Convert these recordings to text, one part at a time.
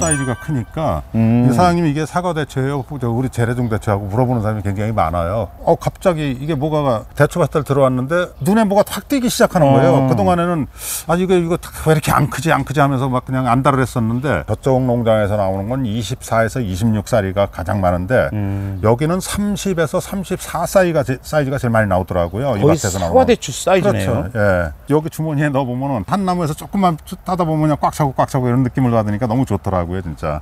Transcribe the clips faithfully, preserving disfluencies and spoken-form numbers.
사이즈가 크니까 음. 이 사장님이 이게 사과 대추예요? 우리 재래종 대추하고 물어보는 사람이 굉장히 많아요. 어 갑자기 이게 뭐가 대추밭을 들어왔는데 눈에 뭐가 탁 띄기 시작하는 거예요. 어. 그동안에는 아 이거 이거 왜 이렇게 안 크지 안 크지 하면서 막 그냥 안달을 했었는데 저쪽 농장에서 나오는 건 이십사에서 이십육 사이가 가장 많은데 음. 여기는 삼십에서 삼십사 사이가 제, 사이즈가 제일 많이 나오더라고요. 거의 이 밭에서 나오는. 사과 대추 사이즈네요. 그렇죠. 예. 여기 주머니에 넣어보면은 한 나무에서 조금만 따다 보면 그냥 꽉 차고 꽉 차고 이런 느낌을 받으니까 너무 좋더라고요, 진짜.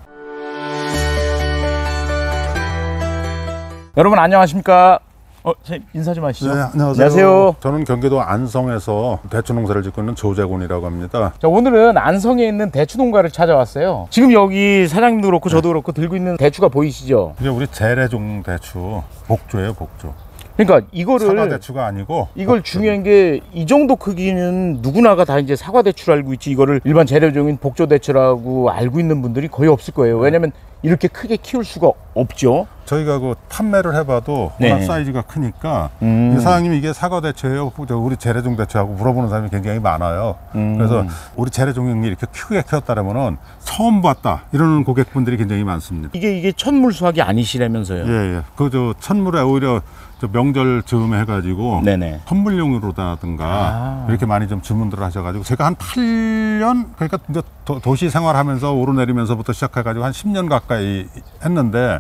여러분 안녕하십니까? 어, 인사 좀 하시죠. 네, 안녕하세요. 안녕하세요. 저는 경기도 안성에서 대추 농사를 짓고 있는 조재곤이라고 합니다. 자, 오늘은 안성에 있는 대추 농가를 찾아왔어요. 지금 여기 사장님도 그렇고 저도 그렇고 들고 있는 대추가 보이시죠? 이게 우리 재래종 대추 복조예요, 복조. 그러니까 이거를 사과 대추가 아니고 이걸 복조. 중요한 게 이 정도 크기는 누구나가 다 이제 사과 대추를 알고 있지 이거를 일반 재래종인 복조 대추라고 알고 있는 분들이 거의 없을 거예요. 왜냐면 이렇게 크게 키울 수가 없죠. 저희가 그 판매를 해봐도 워낙 네. 사이즈가 크니까 음. 이 사장님이 이게 사과 대추예요? 우리 재래종 대추하고 물어보는 사람이 굉장히 많아요. 음. 그래서 우리 재래종이 이렇게 크게 키웠다면은 처음 봤다 이러는 고객분들이 굉장히 많습니다. 이게 이게 천물 수확이 아니시라면서요? 예, 예. 그 저 천물에 오히려 저 명절 즈음에 해가지고 네네. 선물용으로다든가 아. 이렇게 많이 좀 주문들을 하셔가지고 제가 한 팔 년 그러니까 이제 도, 도시 생활하면서 오르내리면서부터 시작해가지고 한 십 년 가까이 했는데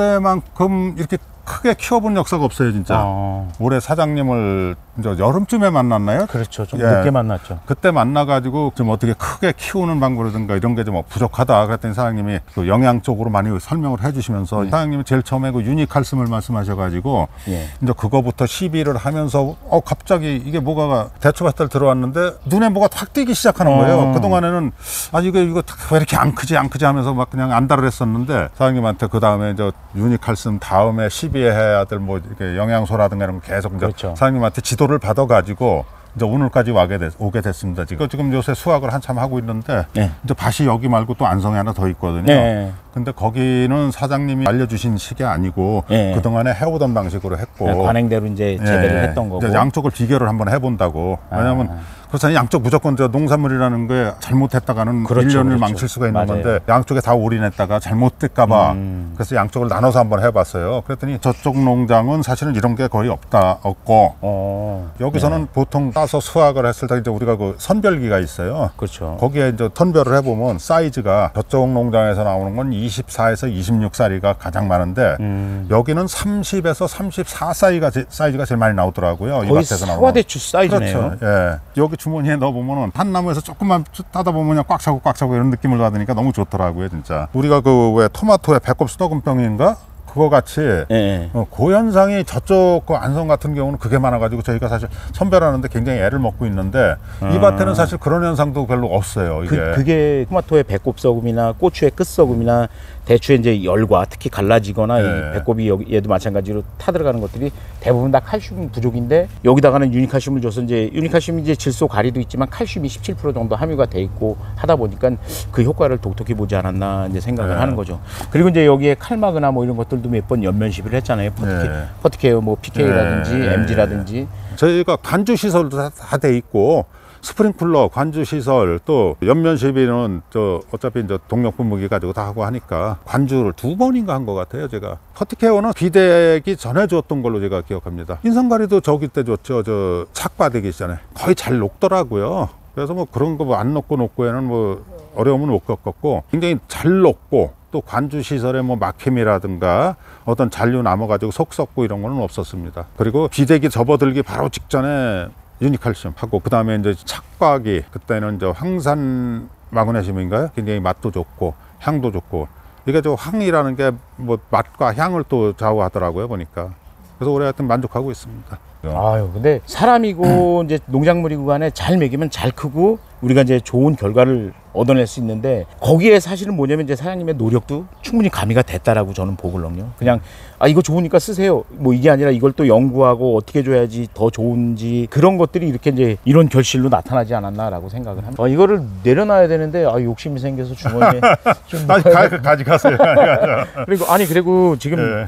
올해만큼 이렇게 크게 키워본 역사가 없어요, 진짜. 아. 올해 사장님을 이제 여름쯤에 만났나요? 그렇죠. 좀 예. 늦게 만났죠. 그때 만나가지고 좀 어떻게 크게 키우는 방법이라든가 이런 게 좀 부족하다. 그랬더니 사장님이 그 영양 쪽으로 많이 설명을 해주시면서 네. 사장님이 제일 처음에 그 유니칼슘을 말씀하셔가지고 예. 이제 그거부터 시비를 하면서 어 갑자기 이게 뭐가 대추밭을 들어왔는데 눈에 뭐가 탁 띄기 시작하는 거예요. 어. 그동안에는 아 이거 이거 왜 이렇게 안 크지 안 크지 하면서 막 그냥 안달을 했었는데 사장님한테 그 다음에 이제 유니칼슘 다음에 시비 해야 될 뭐 이렇게 영양소라든가 이런 거 계속 이제 그렇죠. 사장님한테 지도를 받아가지고 이제 오늘까지 와게 됐, 오게 됐습니다. 지금 지금 요새 수확을 한참 하고 있는데 네. 이제 밭이 여기 말고 또 안성에 하나 더 있거든요. 네. 근데 거기는 사장님이 알려주신 식이 아니고 네. 그 동안에 해오던 방식으로 했고 네, 관행대로 이제 재배를 네. 했던 거고 이제 양쪽을 비교를 한번 해본다고. 왜냐하면 아. 그렇잖아요. 양쪽 무조건 저 농산물이라는 게 잘못했다가는 그렇죠, 일 년을 그렇죠. 망칠 수가 있는 맞아요. 건데 양쪽에 다 올인했다가 잘못될까봐 음. 그래서 양쪽을 나눠서 한번 해봤어요. 그랬더니 저쪽 농장은 사실은 이런 게 거의 없다 없고 어. 여기서는 네. 보통 따서 수확을 했을 때 이제 우리가 그 선별기가 있어요. 그렇죠. 거기에 이제 선별을 해보면 사이즈가 저쪽 농장에서 나오는 건 이십사에서 이십육 사이가 가장 많은데 음. 여기는 삼십에서 삼십사 사이가 제, 사이즈가 제일 많이 나오더라고요. 거의 이 밭에서 사과 대추 사이즈네요. 그렇죠. 예. 여기 주머니에 넣어보면은 한 나무에서 조금만 따다 보면 그냥 꽉 차고 꽉 차고 이런 느낌을 받으니까 너무 좋더라고요, 진짜. 우리가 그 왜 토마토에 배꼽 수도금병인가? 그거 같이 네. 어, 그 현상이 저쪽 그 안성 같은 경우는 그게 많아가지고 저희가 사실 선별하는데 굉장히 애를 먹고 있는데 아. 이 밭에는 사실 그런 현상도 별로 없어요. 이게 그, 그게 토마토의 배꼽 썩음이나 고추의 끝 썩음이나 대추의 이제 열과 특히 갈라지거나 네. 이 배꼽이 여기 얘도 마찬가지로 타 들어가는 것들이 대부분 다 칼슘 부족인데 여기다가는 유니칼슘을 줘서 이제 유니칼슘이 이제 질소 가리도 있지만 칼슘이 십칠 퍼센트 정도 함유가 돼 있고 하다 보니까 그 효과를 독특히 보지 않았나 이제 생각을 네. 하는 거죠. 그리고 이제 여기에 칼마그나 뭐 이런 것들 몇 번 연면 시비를 했잖아요. 퍼티케, 네. 퍼티케어 뭐 피케이라든지 네. 엠지라든지 저희가 관주 시설도 다 돼 있고 스프링클러, 관주 시설 또 연면 시비는 저 어차피 이제 동력분 무기 가지고 다 하고 하니까 관주를 두 번인가 한 것 같아요. 제가 퍼티케어는 비대기 전에 줬던 걸로 제가 기억합니다. 인삼가리도 저기 때 줬죠. 저 착바대기 있잖아요. 거의 잘 녹더라고요. 그래서 뭐 그런 거 뭐 안 녹고 녹고에는 뭐 어려움은 못 겪었고 굉장히 잘 녹고 또 관주 시설에 뭐 막힘이라든가 어떤 잔류 남아가지고 속 썩고 이런 거는 없었습니다. 그리고 비대기 접어들기 바로 직전에 유니칼슘 하고 그 다음에 이제 착과기 그때는 이제 황산 마그네슘인가요? 굉장히 맛도 좋고 향도 좋고 이게 저 황이라는 게 뭐 맛과 향을 또 좌우하더라고요 보니까. 그래서 올해 하여튼 만족하고 있습니다. 아유, 근데 사람이고 이제 농작물이고 간에 잘 먹이면 잘 크고 우리가 이제 좋은 결과를 얻어낼 수 있는데 거기에 사실은 뭐냐면 이제 사장님의 노력도 충분히 가미가 됐다라고 저는 보거든요. 그냥 아 이거 좋으니까 쓰세요. 뭐 이게 아니라 이걸 또 연구하고 어떻게 줘야지 더 좋은지 그런 것들이 이렇게 이제 이런 결실로 나타나지 않았나라고 생각을 합니다. 아, 이거를 내려놔야 되는데 아 욕심이 생겨서 주머니에 좀 아니, 가, 가져가세요. 그리고 아니 그리고 지금 네.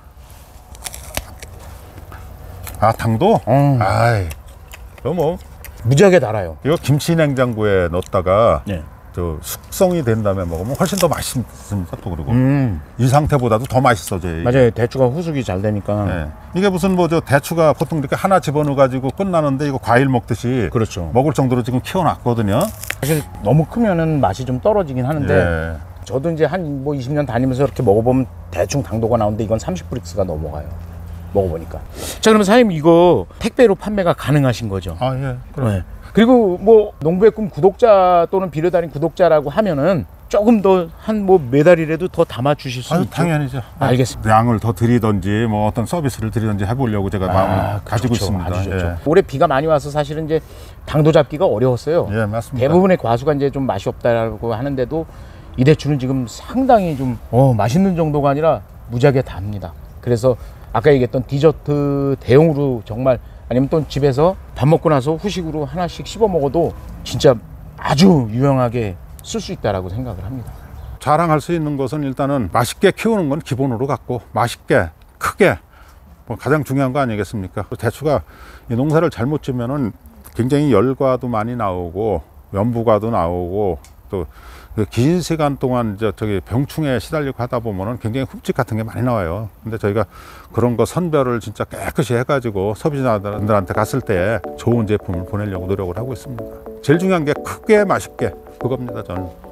아 당도? 음. 아이, 그거 뭐 무지하게 달아요. 이거 김치 냉장고에 넣었다가 네. 저 숙성이 된 다음에 먹으면 훨씬 더 맛있습니다. 또 그리고 음, 이 상태보다도 더 맛있어져요. 이게. 맞아요. 대추가 후숙이 잘 되니까. 예. 이게 무슨 뭐 저 대추가 보통 이렇게 하나 집어넣어 가지고 끝나는데 이거 과일 먹듯이 그렇죠. 먹을 정도로 지금 키워놨거든요. 사실 너무 크면은 맛이 좀 떨어지긴 하는데 예. 저도 이제 한 뭐 이십 년 다니면서 이렇게 먹어보면 대충 당도가 나오는데 이건 삼십 브릭스가 넘어가요. 먹어보니까. 자, 그러면 사장님 이거 택배로 판매가 가능하신 거죠? 아 예. 그럼. 네. 그리고 뭐 농부의 꿈 구독자 또는 비료달인 구독자라고 하면은 조금 더 한 뭐 매달이라도 더 담아 주실 수 아유, 있죠? 당연히죠. 알겠습니다. 양을 더 드리든지 뭐 어떤 서비스를 드리든지 해보려고 제가 마음을 가지고 좋죠. 있습니다. 아주 좋죠. 예. 올해 비가 많이 와서 사실은 이제 당도 잡기가 어려웠어요. 예, 맞습니다. 대부분의 과수가 이제 좀 맛이 없다라고 하는데도 이 대추는 지금 상당히 좀 어, 맛있는 정도가 아니라 무지하게 답니다. 그래서 아까 얘기했던 디저트 대용으로 정말 아니면 또 집에서 밥 먹고 나서 후식으로 하나씩 씹어 먹어도 진짜 아주 유용하게 쓸 수 있다라고 생각을 합니다. 자랑할 수 있는 것은 일단은 맛있게 키우는 건 기본으로 갖고 맛있게 크게 뭐 가장 중요한 거 아니겠습니까? 대추가 이 농사를 잘못 지면은 굉장히 열과도 많이 나오고 연부과도 나오고 또 긴 시간 동안 저 저기 병충해에 시달리고 하다 보면은 굉장히 흙집 같은 게 많이 나와요. 근데 저희가 그런 거 선별을 진짜 깨끗이 해가지고 소비자들한테 갔을 때 좋은 제품을 보내려고 노력을 하고 있습니다. 제일 중요한 게 크게 맛있게 그겁니다, 저는.